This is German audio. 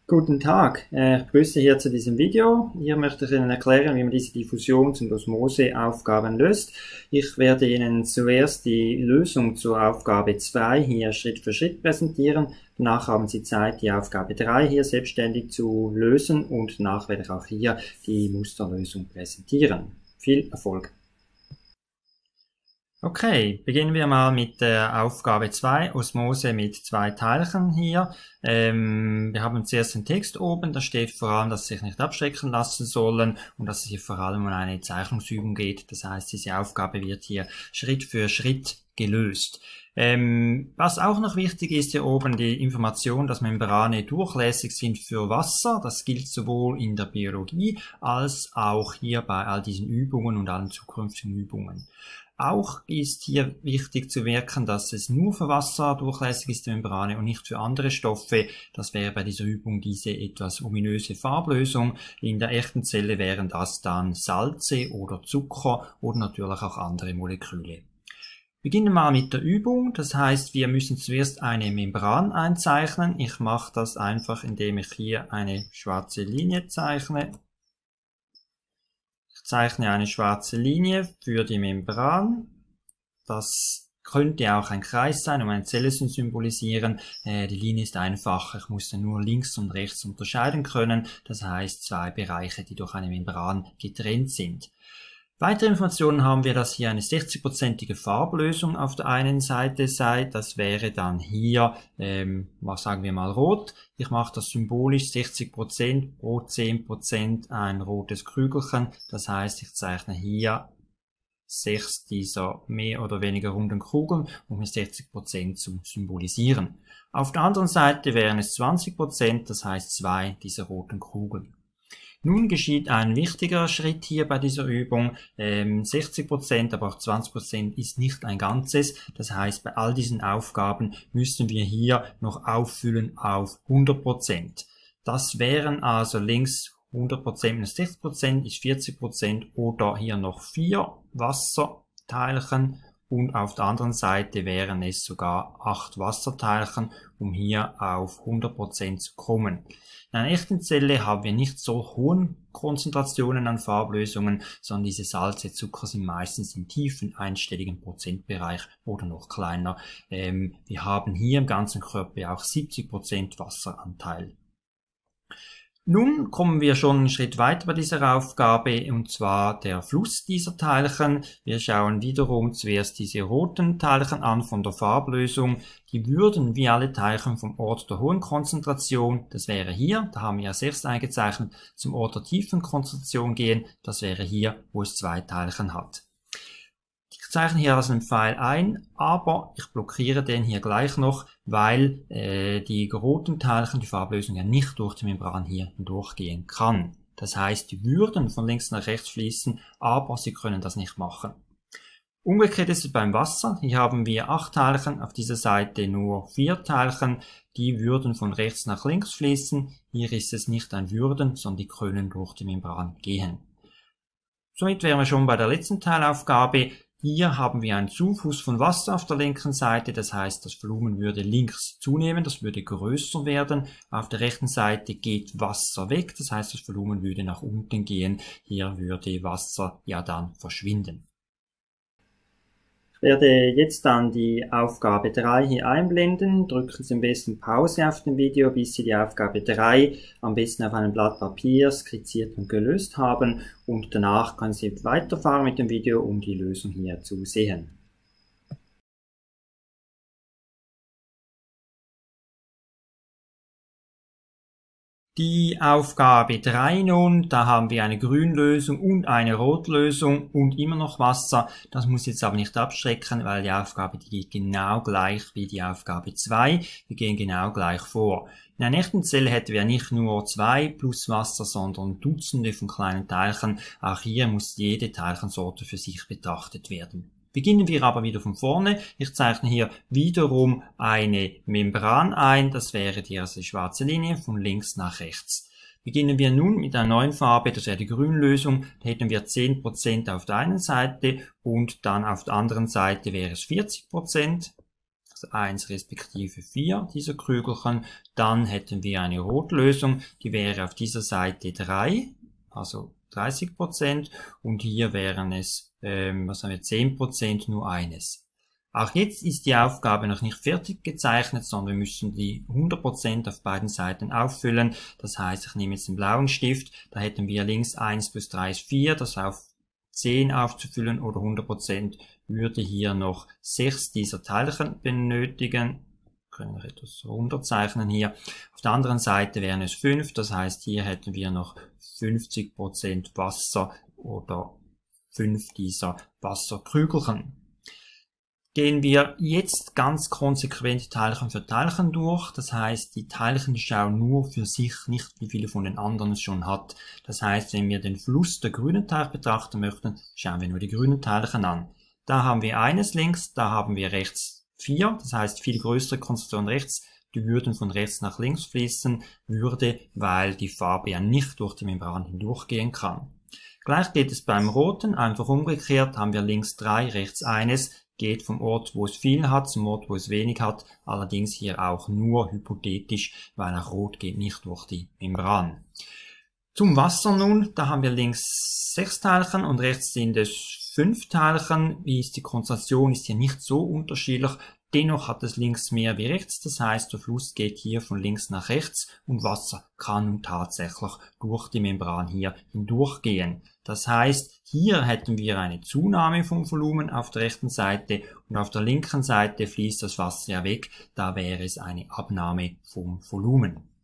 Guten Tag, ich begrüße hier zu diesem Video. Hier möchte ich Ihnen erklären, wie man diese Diffusions- und Osmose-Aufgaben löst. Ich werde Ihnen zuerst die Lösung zur Aufgabe 2 hier Schritt für Schritt präsentieren. Danach haben Sie Zeit, die Aufgabe 3 hier selbstständig zu lösen und danach werde ich auch hier die Musterlösung präsentieren. Viel Erfolg! Okay, beginnen wir mal mit der Aufgabe 2, Osmose mit 2 Teilchen hier. Wir haben zuerst den Text oben, da steht vor allem, dass sie sich nicht abschrecken lassen sollen und dass es hier vor allem um eine Zeichnungsübung geht. Das heißt, diese Aufgabe wird hier Schritt für Schritt gelöst. Was auch noch wichtig ist hier oben, die Information, dass Membrane durchlässig sind für Wasser. Das gilt sowohl in der Biologie als auch hier bei all diesen Übungen und allen zukünftigen Übungen. Auch ist hier wichtig zu merken, dass es nur für Wasser durchlässig ist, die Membrane, und nicht für andere Stoffe. Das wäre bei dieser Übung diese etwas ominöse Farblösung. In der echten Zelle wären das dann Salze oder Zucker oder natürlich auch andere Moleküle. Beginnen wir mal mit der Übung. Das heißt, wir müssen zuerst eine Membran einzeichnen. Ich mache das einfach, indem ich hier eine schwarze Linie zeichne. Ich zeichne eine schwarze Linie für die Membran. Das könnte auch ein Kreis sein, um eine Zelle zu symbolisieren. Die Linie ist einfach. Ich muss dann nur links und rechts unterscheiden können. Das heißt, 2 Bereiche, die durch eine Membran getrennt sind. Weitere Informationen haben wir, dass hier eine 60-prozentige Farblösung auf der einen Seite sei. Das wäre dann hier, was sagen wir mal, rot. Ich mache das symbolisch, 60% pro 10% ein rotes Krügelchen. Das heißt, ich zeichne hier 6 dieser mehr oder weniger runden Kugeln, um hier 60% zu symbolisieren. Auf der anderen Seite wären es 20%, das heißt 2 dieser roten Kugeln. Nun geschieht ein wichtiger Schritt hier bei dieser Übung. 60%, aber auch 20% ist nicht ein Ganzes. Das heißt, bei all diesen Aufgaben müssen wir hier noch auffüllen auf 100%. Das wären also links 100% minus 60% ist 40% oder hier noch 4 Wasserteilchen. Und auf der anderen Seite wären es sogar 8 Wasserteilchen, um hier auf 100% zu kommen. In einer echten Zelle haben wir nicht so hohen Konzentrationen an Farblösungen, sondern diese Salze, Zucker sind meistens im tiefen einstelligen Prozentbereich oder noch kleiner. Wir haben hier im ganzen Körper auch 70% Wasseranteil. Nun kommen wir schon einen Schritt weiter bei dieser Aufgabe, und zwar der Fluss dieser Teilchen. Wir schauen wiederum zuerst diese roten Teilchen an von der Farblösung. Die würden wie alle Teilchen vom Ort der hohen Konzentration, das wäre hier, da haben wir als erstes eingezeichnet, zum Ort der tiefen Konzentration gehen, das wäre hier, wo es 2 Teilchen hat. Ich zeichne hier also einen Pfeil ein, aber ich blockiere den hier gleich noch, weil die roten Teilchen, die Farblösung ja nicht durch die Membran hier durchgehen kann. Das heißt, die würden von links nach rechts fließen, aber sie können das nicht machen. Umgekehrt ist es beim Wasser. Hier haben wir 8 Teilchen, auf dieser Seite nur 4 Teilchen. Die würden von rechts nach links fließen. Hier ist es nicht ein würden, sondern die können durch die Membran gehen. Somit wären wir schon bei der letzten Teilaufgabe. Hier haben wir einen Zufluss von Wasser auf der linken Seite, das heißt, das Volumen würde links zunehmen, das würde größer werden. Auf der rechten Seite geht Wasser weg, das heißt, das Volumen würde nach unten gehen. Hier würde Wasser ja dann verschwinden. Ich werde jetzt dann die Aufgabe 3 hier einblenden. Drücken Sie am besten Pause auf dem Video, bis Sie die Aufgabe 3 am besten auf einem Blatt Papier skizziert und gelöst haben. Und danach können Sie weiterfahren mit dem Video, um die Lösung hier zu sehen. Die Aufgabe 3 nun, da haben wir eine Grünlösung und eine Rotlösung und immer noch Wasser. Das muss jetzt aber nicht abschrecken, weil die Aufgabe, die geht genau gleich wie die Aufgabe 2. Wir gehen genau gleich vor. In einer echten Zelle hätten wir nicht nur 2 plus Wasser, sondern Dutzende von kleinen Teilchen. Auch hier muss jede Teilchensorte für sich betrachtet werden. Beginnen wir aber wieder von vorne. Ich zeichne hier wiederum eine Membran ein. Das wäre die erste schwarze Linie von links nach rechts. Beginnen wir nun mit einer neuen Farbe, das wäre die Grünlösung. Da hätten wir 10% auf der einen Seite und dann auf der anderen Seite wäre es 40%. also 1 respektive 4 dieser Krügelchen. Dann hätten wir eine Rotlösung, die wäre auf dieser Seite 3, also 30%, und hier wären es, 10%, nur eines. Auch jetzt ist die Aufgabe noch nicht fertig gezeichnet, sondern wir müssen die 100% auf beiden Seiten auffüllen. Das heißt, ich nehme jetzt den blauen Stift, da hätten wir links 1 plus 3 ist 4, das auf 10 aufzufüllen, oder 100% würde hier noch 6 dieser Teilchen benötigen. Können wir etwas runterzeichnen hier. Auf der anderen Seite wären es 5, das heißt, hier hätten wir noch 50% Wasser oder 5 dieser Wasserkrügelchen. Gehen wir jetzt ganz konsequent Teilchen für Teilchen durch. Das heißt, die Teilchen schauen nur für sich, nicht wie viele von den anderen es schon hat. Das heißt, wenn wir den Fluss der grünen Teilchen betrachten möchten, schauen wir nur die grünen Teilchen an. Da haben wir eines links, da haben wir rechts 4. Das heißt, viel größere Konzentration rechts. Die würden von rechts nach links fließen, weil die Farbe ja nicht durch die Membran hindurchgehen kann. Gleich geht es beim roten, einfach umgekehrt, haben wir links 3, rechts eines, geht vom Ort, wo es viel hat, zum Ort, wo es wenig hat, allerdings hier auch nur hypothetisch, weil auch Rot geht nicht durch die Membran. Zum Wasser nun, da haben wir links 6 Teilchen und rechts sind es 5 Teilchen. Wie ist die Konzentration, ist hier nicht so unterschiedlich. Dennoch hat es links mehr wie rechts, das heißt, der Fluss geht hier von links nach rechts und Wasser kann nun tatsächlich durch die Membran hier hindurchgehen. Das heißt, hier hätten wir eine Zunahme vom Volumen auf der rechten Seite und auf der linken Seite fließt das Wasser ja weg, da wäre es eine Abnahme vom Volumen.